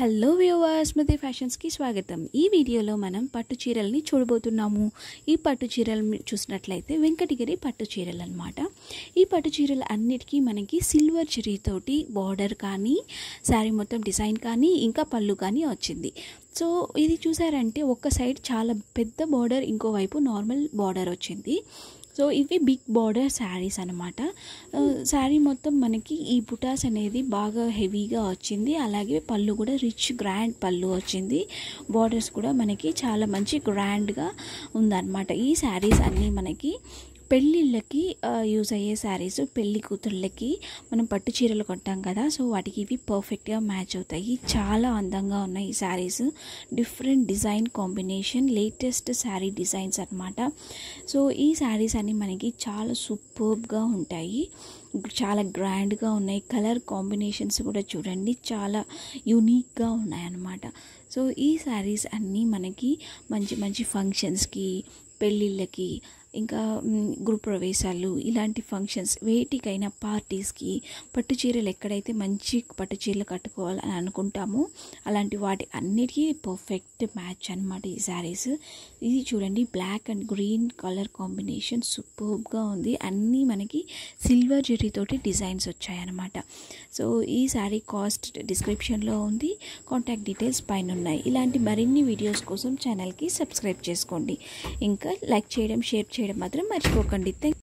Hello viewers, స్మృతి ఫ్యాషన్స్కి స్వాగతం. ఈ వీడియోలో మనం పట్టు చీరల్ని చూడబోతున్నాము. ఈ పట్టు చీరలు చూసినట్లయితే వెంకటగిరి పట్టు చీరలు అనమాట. ఈ పట్టు చీరలు అన్నిటికీ మనకి సిల్వర్ జరీతోటి బార్డర్ కానీ, శారీ మొత్తం డిజైన్ కానీ, ఇంకా పళ్ళు కానీ వచ్చింది. సో ఇది చూసారంటే ఒక సైడ్ చాలా పెద్ద బార్డర్, ఇంకోవైపు నార్మల్ బార్డర్ వచ్చింది. సో ఇవి బిగ్ బార్డర్ శారీస్ అనమాట. శారీ మొత్తం మనకి ఈ బుటాస్ అనేది బాగా హెవీగా వచ్చింది. అలాగే పళ్ళు కూడా రిచ్ గ్రాండ్ పళ్ళు వచ్చింది. బార్డర్స్ కూడా మనకి చాలా మంచి గ్రాండ్గా ఉందన్నమాట. ఈ శారీస్ అన్నీ మనకి పెళ్ళిళ్ళకి యూజ్ అయ్యే శారీస్. పెళ్ళి కూతుళ్ళకి మనం పట్టు చీరలు కొంటాం కదా, సో వాటికి ఇవి పర్ఫెక్ట్గా మ్యాచ్ అవుతాయి. చాలా అందంగా ఉన్నాయి ఈ saris. Different design combination, latest sari designs అనమాట. సో ఈ శారీస్ అన్నీ మనకి చాలా సూపర్బ్గా ఉంటాయి, చాలా గ్రాండ్గా ఉన్నాయి. కలర్ కాంబినేషన్స్ కూడా చూడండి, చాలా యూనిక్గా ఉన్నాయన్నమాట. సో ఈ శారీస్ అన్నీ మనకి మంచి మంచి ఫంక్షన్స్కి, పెళ్ళిళ్ళకి, ఇంకా గ్రూప్ ప్రవేశాలు, ఇలాంటి ఫంక్షన్స్ వేటికైనా, పార్టీస్కి పట్టు చీరలు ఎక్కడైతే మంచి పట్టు చీరలు కట్టుకోవాలని అనుకుంటామో అలాంటి వాటి అన్నిటికీ పర్ఫెక్ట్ మ్యాచ్ అనమాట ఈ శారీస్. ఇది చూడండి, black and green colour combination సూపర్బ్గా ఉంది. అన్నీ మనకి సిల్వర్ జరీతోటి డిజైన్స్ వచ్చాయన్నమాట. సో ఈ శారీ కాస్ట్ డిస్క్రిప్షన్లో ఉంది, కాంటాక్ట్ డీటెయిల్స్ పైన ఉన్నాయి. ఇలాంటి మరిన్ని వీడియోస్ కోసం ఛానల్కి సబ్స్క్రైబ్ చేసుకోండి. ఇంకా లైక్ చేయడం, షేర్ చేయడం మాత్రం మర్చిపోకండి.